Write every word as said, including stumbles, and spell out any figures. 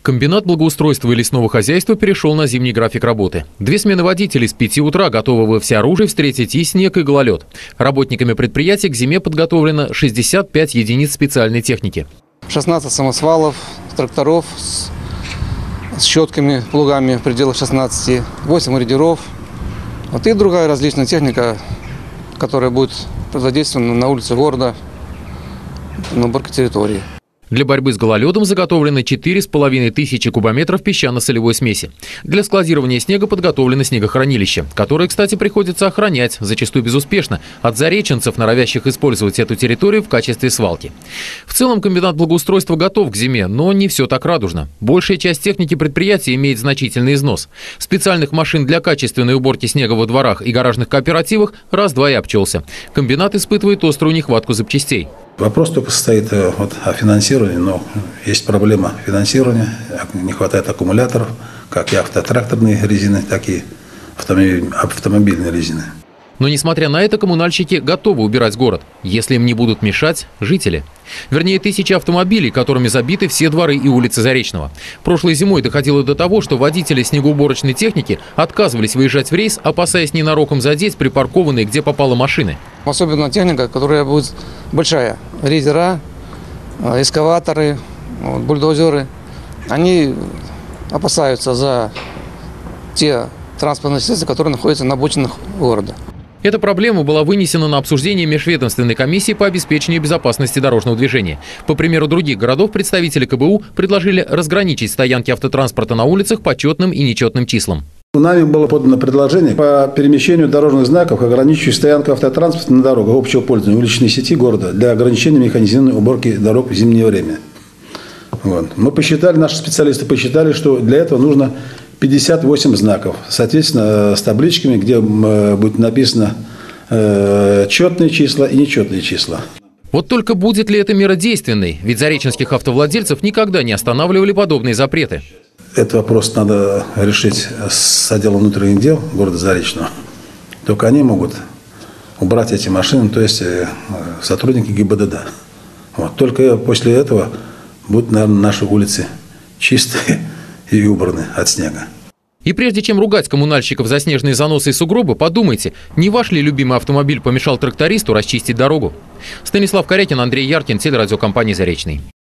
Комбинат благоустройства и лесного хозяйства перешел на зимний график работы. Две смены водителей с пяти утра готовы во всеоружии встретить и снег, и гололед. Работниками предприятия к зиме подготовлено шестьдесят пять единиц специальной техники. шестнадцать самосвалов, тракторов с, с щетками, плугами в пределах шестнадцати, восемь грейдеров. Вот и другая различная техника, которая будет задействована на улице города на уборке территории. Для борьбы с гололедом заготовлено четыре с половиной тысячи кубометров песчано-солевой смеси. Для складирования снега подготовлено снегохранилище, которое, кстати, приходится охранять, зачастую безуспешно, от зареченцев, норовящих использовать эту территорию в качестве свалки. В целом комбинат благоустройства готов к зиме, но не все так радужно. Большая часть техники предприятия имеет значительный износ. Специальных машин для качественной уборки снега во дворах и гаражных кооперативах раз-два и обчелся. Комбинат испытывает острую нехватку запчастей. Вопрос только состоит вот, о финансировании, но есть проблема финансирования, не хватает аккумуляторов, как и автотракторные резины, так и автомобильные резины. Но, несмотря на это, коммунальщики готовы убирать город, если им не будут мешать жители. Вернее, тысячи автомобилей, которыми забиты все дворы и улицы Заречного. Прошлой зимой доходило до того, что водители снегоуборочной техники отказывались выезжать в рейс, опасаясь ненароком задеть припаркованные, где попало, машины. Особенно техника, которая будет большая. Рейдера, эскаваторы, бульдозеры. Они опасаются за те транспортные средства, которые находятся на обочинах города. Эта проблема была вынесена на обсуждение межведомственной комиссии по обеспечению безопасности дорожного движения. По примеру других городов, представители ка бэ у предложили разграничить стоянки автотранспорта на улицах по четным и нечетным числам. Нами было подано предложение по перемещению дорожных знаков, ограничивающих стоянку автотранспорта на дорогах общего пользования уличной сети города для ограничения механизированной уборки дорог в зимнее время. Вот. Мы посчитали, наши специалисты посчитали, что для этого нужно пятьдесят восемь знаков, соответственно, с табличками, где будет написано э, четные числа и нечетные числа. Вот только будет ли эта мера действенной? Ведь зареченских автовладельцев никогда не останавливали подобные запреты. Этот вопрос надо решить с отделом внутренних дел города Заречного. Только они могут убрать эти машины, то есть сотрудники гэ и бэ дэ дэ. Вот. Только после этого будут, наверное, наши улицы чистые и убраны от снега. И прежде чем ругать коммунальщиков за снежные заносы и сугробы, подумайте, не ваш ли любимый автомобиль помешал трактористу расчистить дорогу? Станислав Корякин, Андрей Яркин, телерадиокомпания «Заречный».